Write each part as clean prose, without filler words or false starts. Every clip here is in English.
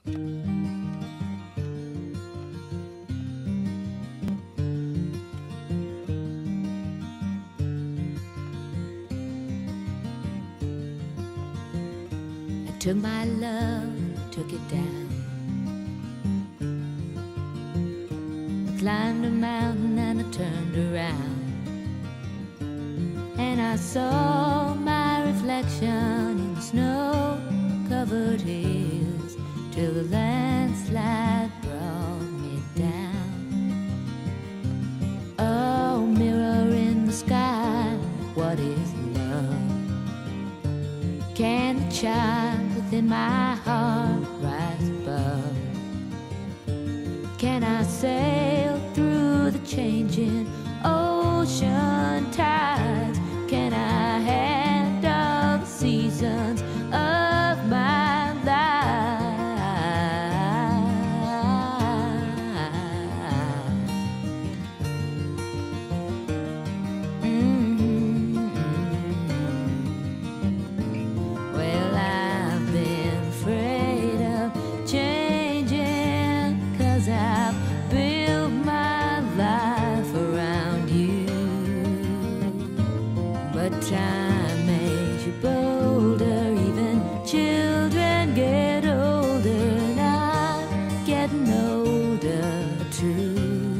Took my love, took it down. I climbed a mountain and I turned around, and I saw my reflection in the snow-covered hills, till the landslide brought me down. Oh, mirror in the sky, what is love? Can the child within my heart rise above? Can I sail through the changing ocean tides? Can I handle the seasons of my life? Well, I've been afraid of changing, 'cause I've built my life around you. But time makes you bolder, even children get older, and I'm getting older too.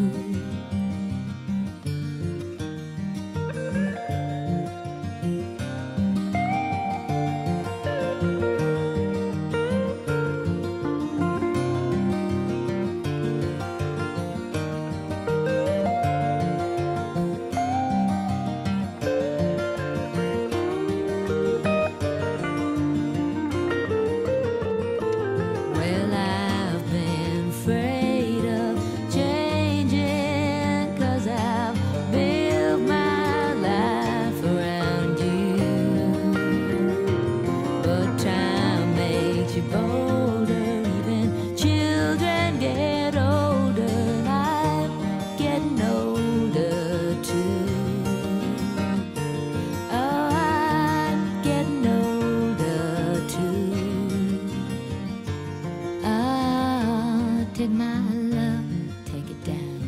Well, I've been afraid of changing, 'cause I've built my life around you. But time makes you bolder, even children get older, and I'm getting older too. Oh, I'm getting older too. Take my love, take it down.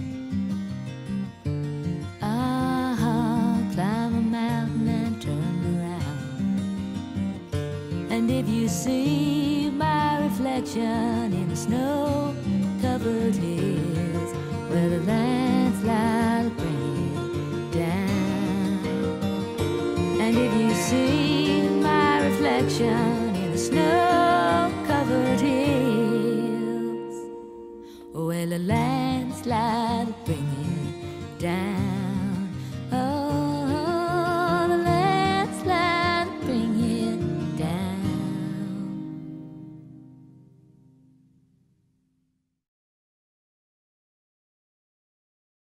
Climb a mountain and turn around. And if you see my reflection in the snow-covered hills, where the landslide will bring you down. And if you see my reflection in the snow-covered hills, well, a landslide will bring you